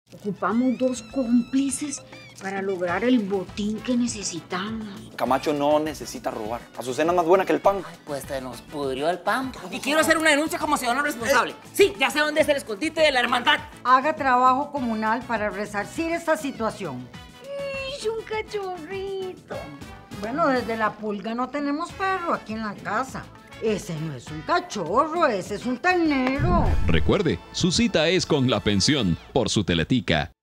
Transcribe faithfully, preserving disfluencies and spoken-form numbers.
Ocupamos dos cómplices para lograr el botín que necesitamos. Camacho no necesita robar. Azucena es más buena que el pan. Ay, pues se nos pudrió el pan. Y quiero hacer una denuncia como ciudadano responsable. Sí, ya sé dónde es el escondite de la hermandad. Haga trabajo comunal para resarcir esta situación. ¡Es un cachorrito! Bueno, desde la pulga no tenemos perro aquí en la casa. Ese no es un cachorro, ese es un ternero. Recuerde, su cita es con la pensión por su Teletica.